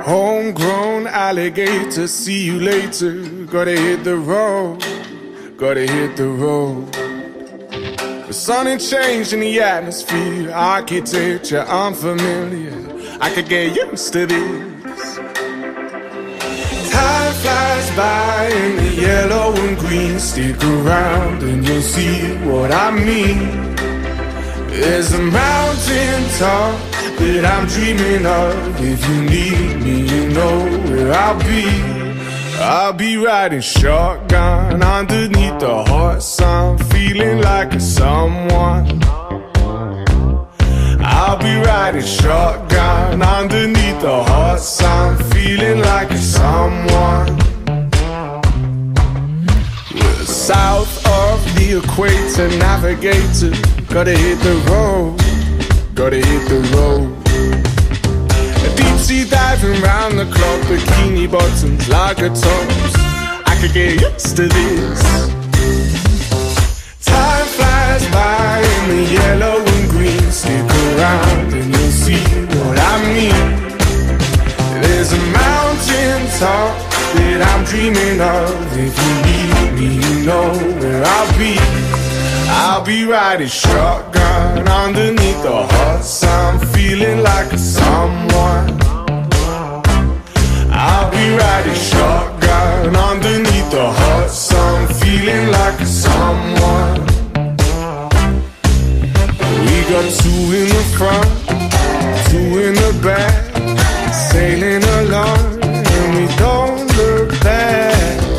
Homegrown alligator, see you later. Gotta hit the road, gotta hit the road. The sun ain't changed in the atmosphere, architecture unfamiliar. I could get used to this. Time flies by in the yellow and green. Stick around and you'll see what I mean. There's a mountain top that I'm dreaming of. If you need me, you know where I'll be. I'll be riding shotgun underneath the hot sun, feeling like a someone. I'll be riding shotgun underneath the hot sun, feeling like a someone. We're south of the equator, navigator. Gotta hit the road, gotta hit the road. Deep sea diving round the clock, bikini bottoms, lager tops. I could get used to this. Time flies by in the yellow and green. Stick around and you'll see what I mean. There's a mountain top that I'm dreaming of. If you need me, you know where I'll be. I'll be riding shotgun underneath the hot sun, feeling like a someone. I'll be riding shotgun underneath the hot sun, feeling like a someone. We got two in the front, two in the back, sailing along and we don't look back.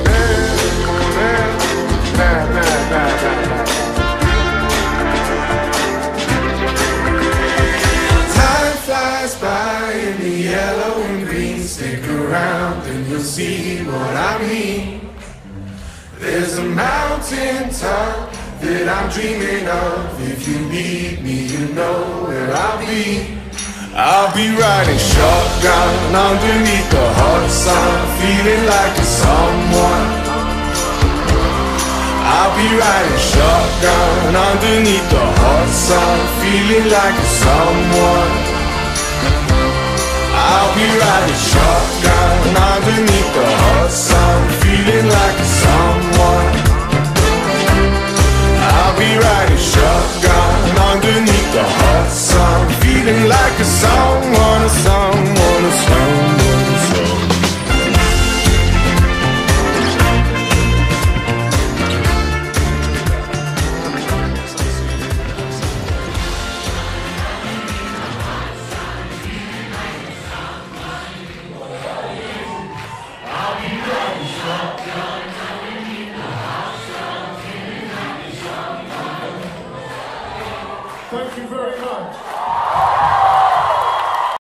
Yellow and green, stick around and you'll see what I mean. There's a mountain top that I'm dreaming of. If you need me, you know where I'll be. I'll be riding shotgun underneath the hot sun, feeling like a someone. I'll be riding shotgun underneath the hot sun, feeling like a someone. I'll be riding shotgun underneath the hot sun, feeling like a someone. I'll be riding shotgun underneath the hot sun, feeling like a someone, a someone, a someone, a someone. Thank you very much.